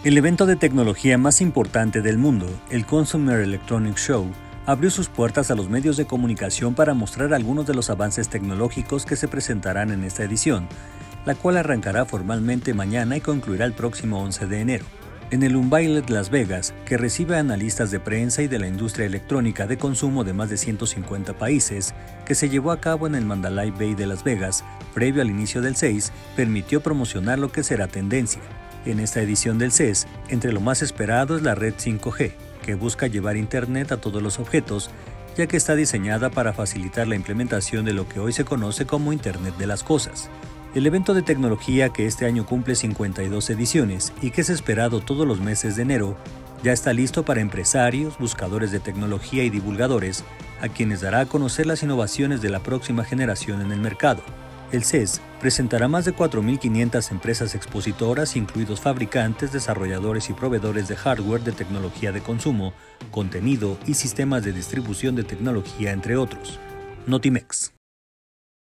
El evento de tecnología más importante del mundo, el Consumer Electronics Show, abrió sus puertas a los medios de comunicación para mostrar algunos de los avances tecnológicos que se presentarán en esta edición, la cual arrancará formalmente mañana y concluirá el próximo 11 de enero. En el Unveiled Las Vegas, que recibe a analistas de prensa y de la industria electrónica de consumo de más de 150 países, que se llevó a cabo en el Mandalay Bay de Las Vegas, previo al inicio del CES, permitió promocionar lo que será tendencia. En esta edición del CES, entre lo más esperado es la red 5G, que busca llevar Internet a todos los objetos, ya que está diseñada para facilitar la implementación de lo que hoy se conoce como Internet de las Cosas. El evento de tecnología, que este año cumple 52 ediciones y que es esperado todos los meses de enero, ya está listo para empresarios, buscadores de tecnología y divulgadores, a quienes dará a conocer las innovaciones de la próxima generación en el mercado. El CES presentará más de 4.500 empresas expositoras, incluidos fabricantes, desarrolladores y proveedores de hardware de tecnología de consumo, contenido y sistemas de distribución de tecnología, entre otros. Notimex.